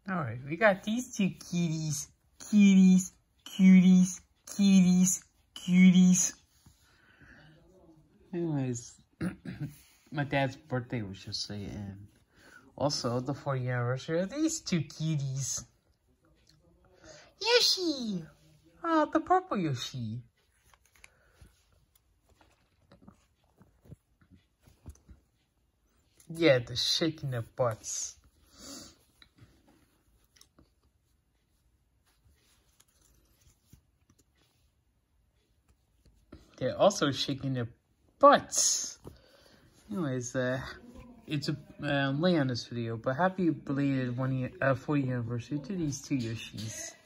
Alright, we got these two cuties. Cuties, cuties, cuties, cuties. Anyways, my dad's birthday was yesterday, and also the 40th anniversary of these two cuties. Yoshi! Oh, the purple Yoshi. Yeah, they're shaking their butts. They're also shaking their butts. Anyways, it's a late on this video, but happy belated 40th anniversary to these two Yoshis.